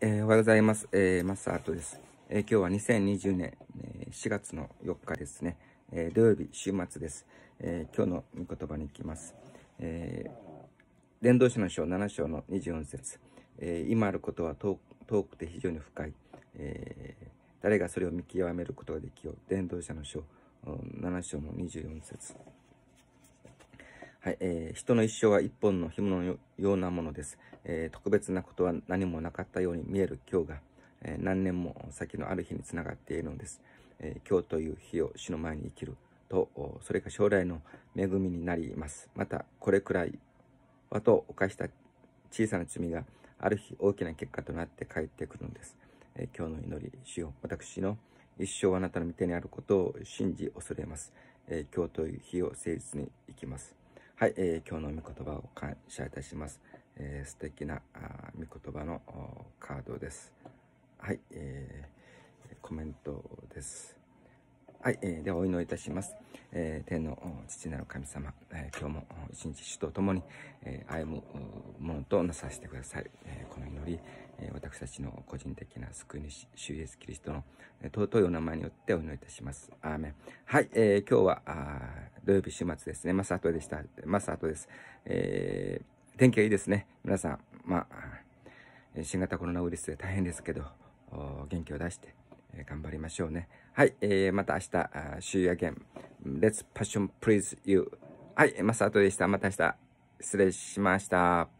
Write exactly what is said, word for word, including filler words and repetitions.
えー、おはようございます。えー、マサートです。えー、今日はにせんにじゅうねんしがつのよっかですね。えー、土曜日、週末です。えー、今日の御言葉に行きます。えー、伝道師の書なな章のにじゅうよん節、えー、今あることは遠遠くて非常に深い、えー。誰がそれを見極めることができよう。伝道者の書なな章のにじゅうよん節。はい、えー、人の一生は一本の紐のようなものです。えー、特別なことは何もなかったように見える今日が、えー、何年も先のある日につながっているのです。えー、今日という日を主の前に生きると、それが将来の恵みになります。また、これくらいはと犯した小さな罪がある日大きな結果となって帰ってくるのです。えー、今日の祈り、主よ、私の一生はあなたの御手にあることを信じ恐れます。えー、今日という日を誠実に生きます。はい、えー、今日の御言葉を感謝いたします。えー、素敵なあ御言葉のカードです。はい、えー、コメントです。はい、えー、ではお祈りいたします。えー、天の父なる神様、えー、今日も一日主と共に、えー、歩むものとなさせてください。えー、この祈り、えー、私たちの個人的な救い主、主イエスキリストの尊いお名前によってお祈りいたします。アーメン。はい、えー、今日はあ土曜日週末ですね。マサートでした。マサートです。えー、天気がいいですね。皆さん、まあ、新型コロナウイルスで大変ですけど、元気を出して、えー、頑張りましょうね。はい、えー、また明日、See you again. Let's passion please you. はい、マサートでした。また明日、失礼しました。